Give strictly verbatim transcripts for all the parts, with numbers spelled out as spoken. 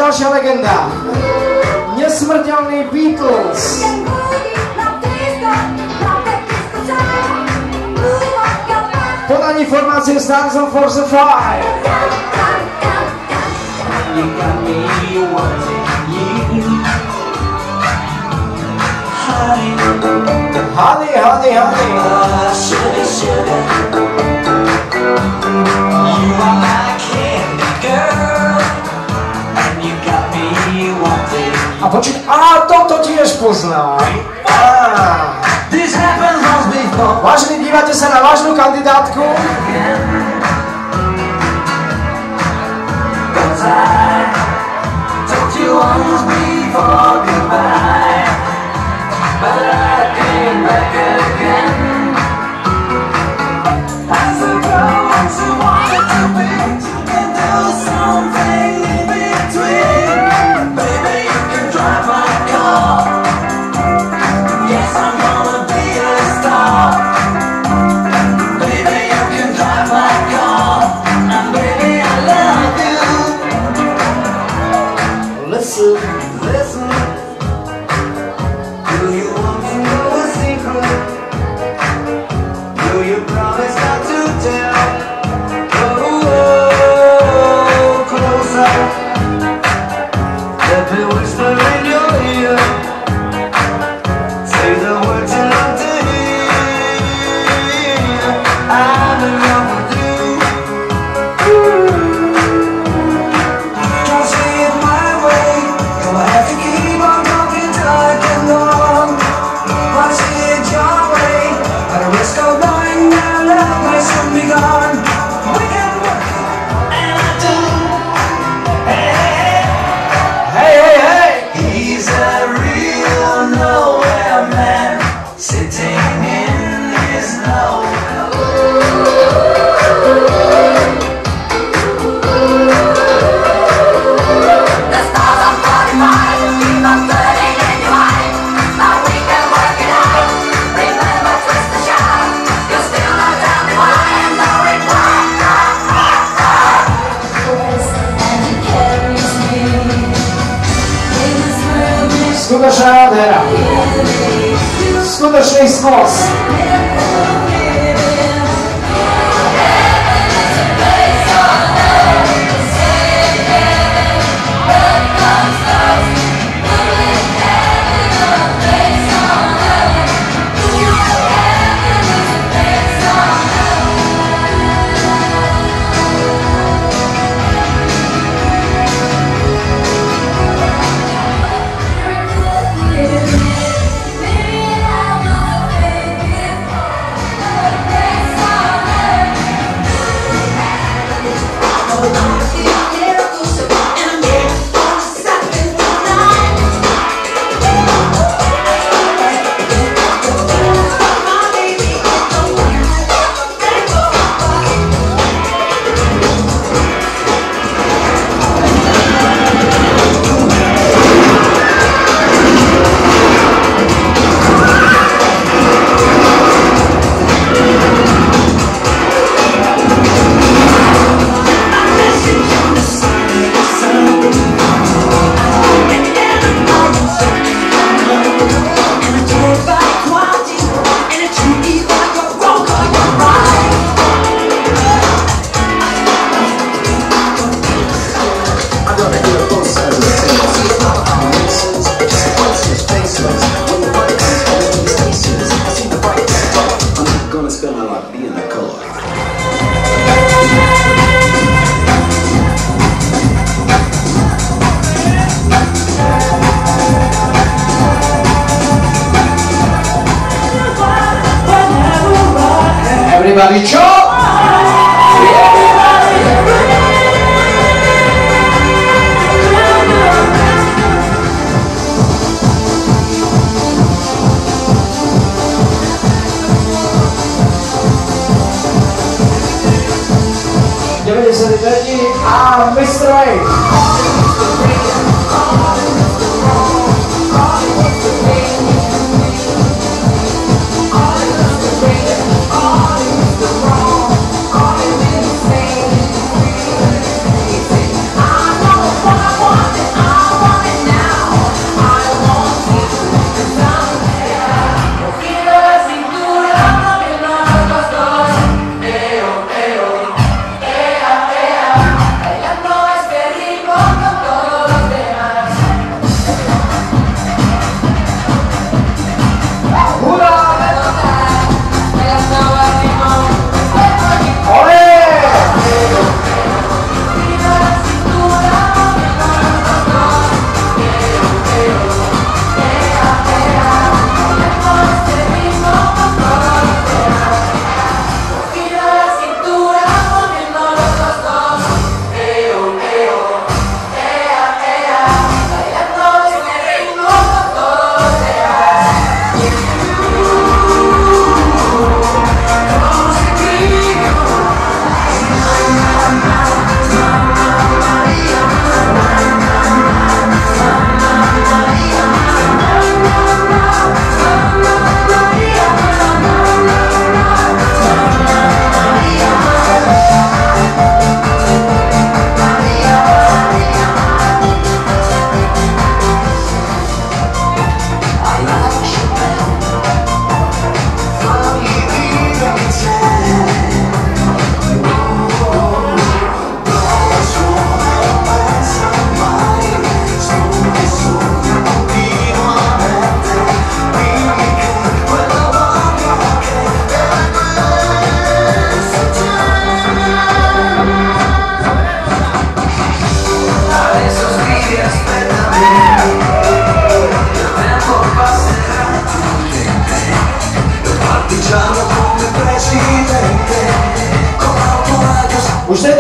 ďalšia legenda. Nesmrteľný Beatles. Podanie formácie Stars on Force Five. You got me wanting you, honey, honey, honey, honey. Oh, sugar, sugar. You are my candy girl, and you got me wanting you. A počuť, a toto tiež poznám. Á. This happened once before. Vážení, dívate sa na vážnu kandidátku? Cause I told you once before goodbye, but I came back again. As a girl wants to wanted to be, and do something in between. Baby, you can drive my car. Yes, I'm gonna be a star. Baby, you can drive my car. And baby, I love you. Listen, Listen, do you want to know a secret? Do you promise not to tell? Oh, oh, closer. Let me whisper in your ear. Say the words you love to hear. I'm in love with you. Don't say it my way. You'll have to keep on talking till I can go on. Wanna see it your way, at a risk of knowing that love may soon be gone. We can work it, and I do. Hey, hey, hej, hej, hej. he's a real nowhere man, sitting in his nowhere. The stars are forty-five, keep on turning in your mind. Now we can work it out. Remember, twist the shout. You still don't tell me why, and no reply. And he carries me in this room. Skutočná nádhera. Skutočný skos. Everybody jump! deväťdesiattri a mister Wade. All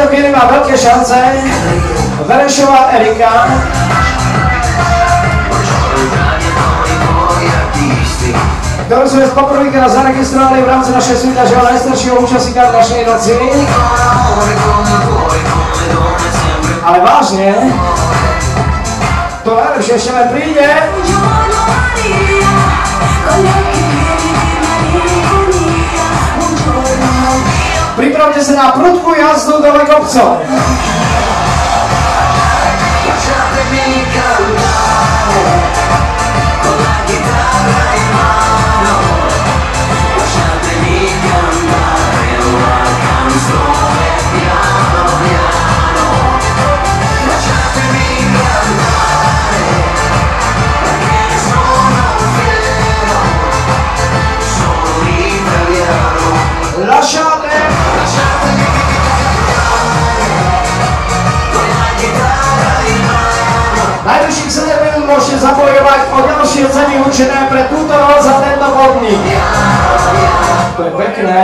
chvíli má veľké šance Verešová Erika. Ktorú sme poprvýkrát zaregistrovali v rámci našej súťaže o najstaršieho účastníka dnešnej noci. Ale vážne, to najlepšie ešte len príde. Pripravte sa na prudkú jazdu dole kopcom. Lasciate! Najvyšších sedem minút môžete zabojovať o ďalšie ceny určené pre túto noc a tento podnik. To je pekné.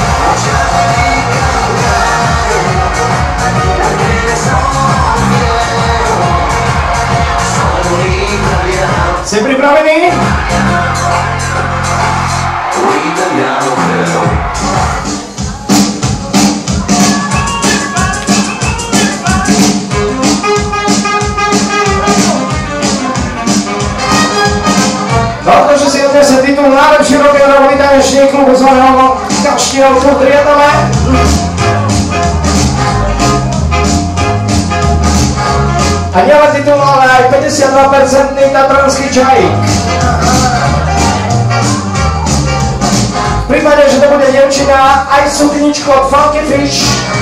Ste pripravení? Toto, že si odnese titul najlepší rock'n'rollový tanečník klubu zvaného Kaštieľ klub Riedele. A nielen titul, ale aj päťdesiatdva percentný tatranský čajík. V prípade, že to bude dievčina, aj sukničku od Funky Fish.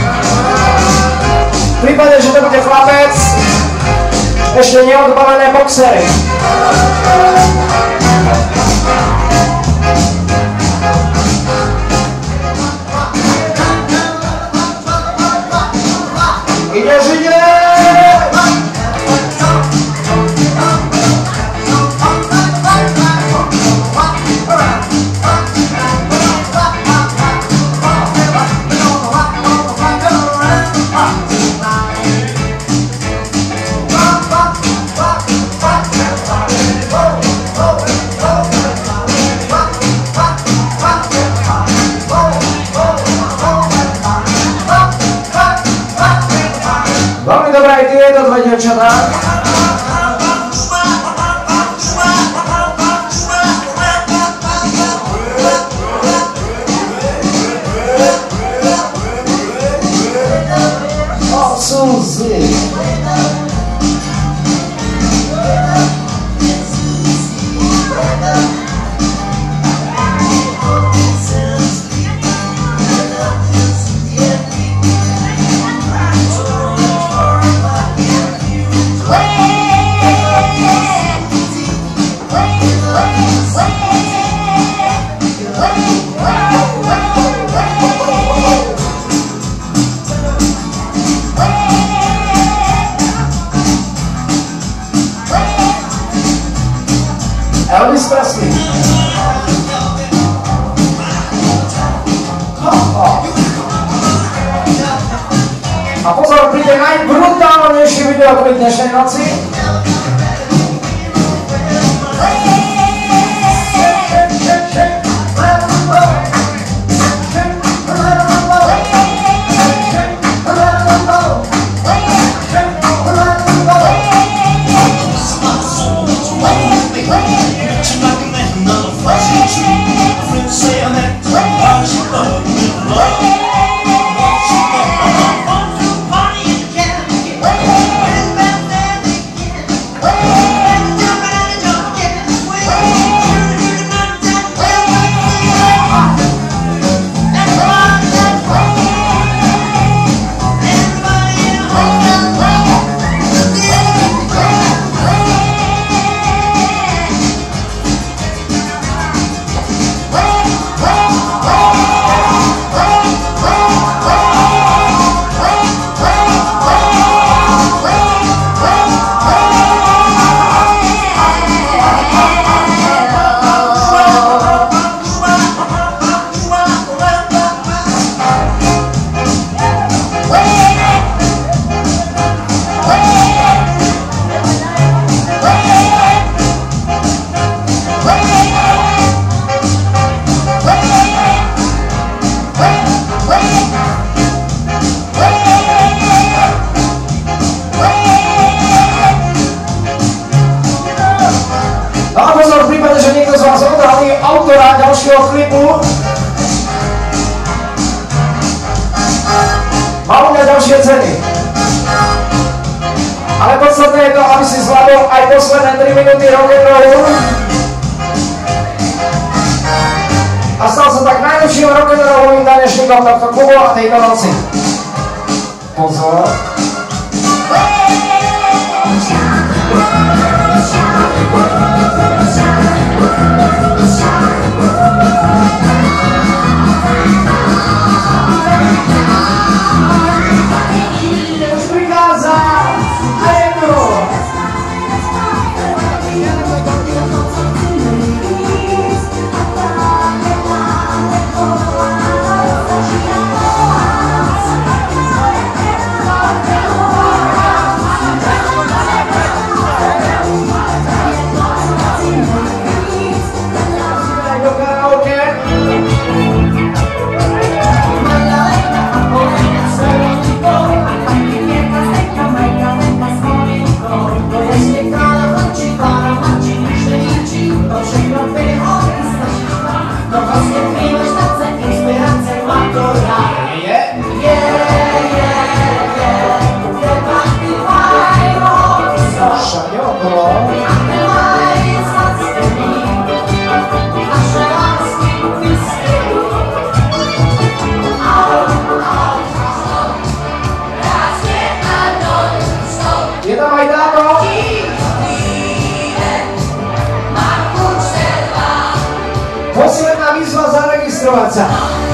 V prípade, že to bude chlapec, ešte neodbalené boxery. Ideš, ide! Veľmi dobré aj tieto dve dievčatá. O, Suzy. Elvis Presley. A pozor, príde najbrutálnejší videoklip dnešnej noci. autora ďalšieho klipu. Mám mňa ďalšie ceny. Ale podstatné je to, aby si zvládol aj posledné tri minúty rock'n'rollu. A stal sa tak najlepším rock'n'rollovým tanečníkom tohto klubu a tejto noci. Pozor. Posledná výzva zaregistrovať sa.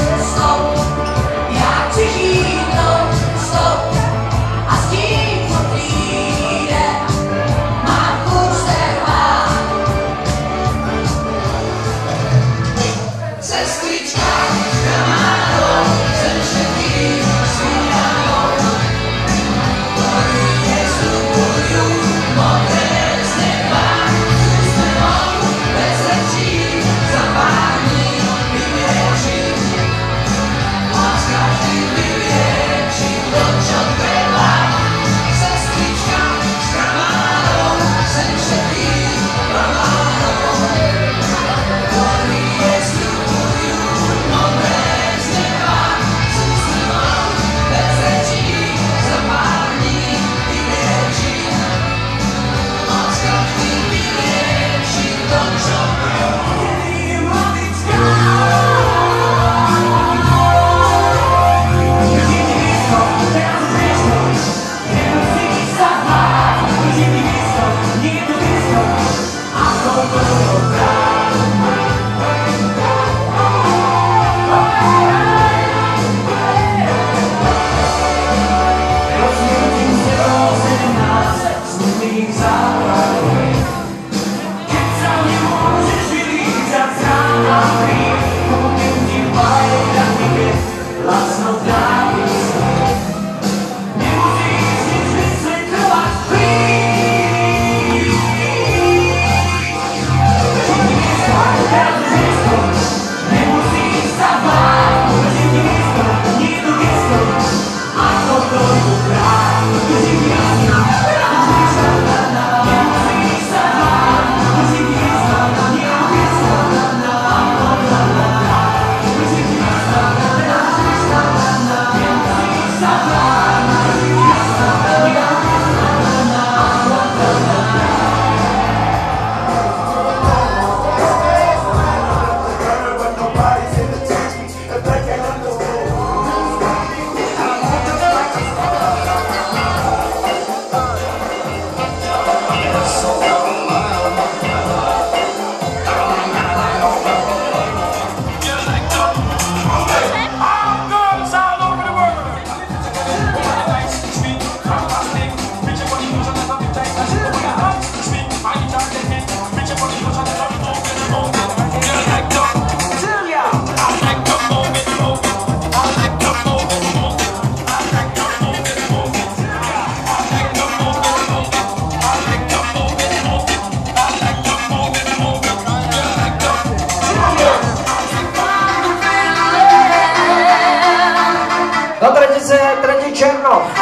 Černov.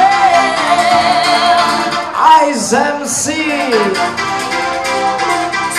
Ice em cé.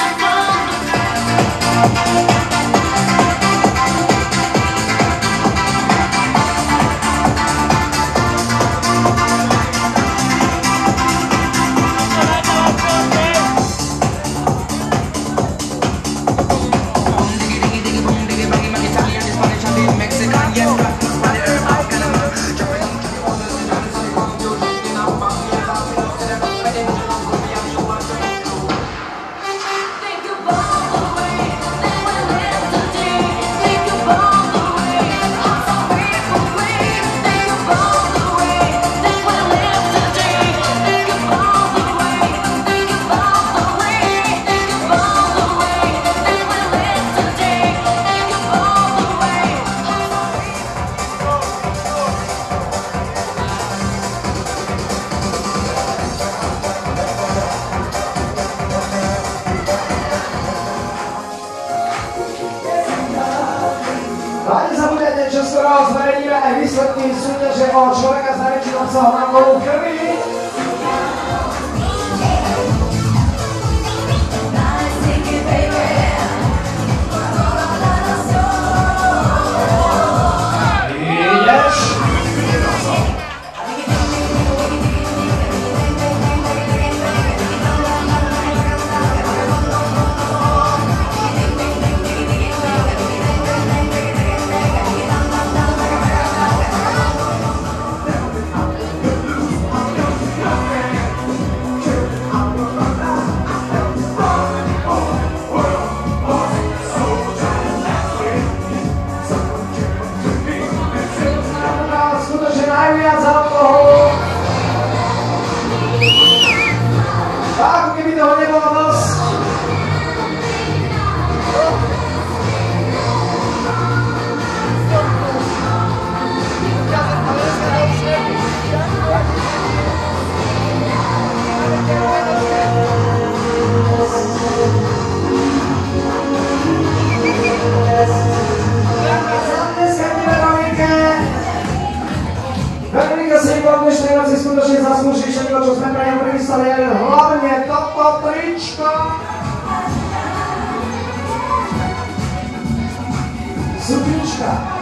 výsledky súťaže o človeka s najväčším obsahom alkoholu v krvi. Najviac alkoholu. Ako keby toho nebolo dosť. Veronika si po dnešnej noci skutočne zaslúži všetko, čo sme pre ňu privysali, ale hlavne toto tričko. Suknička.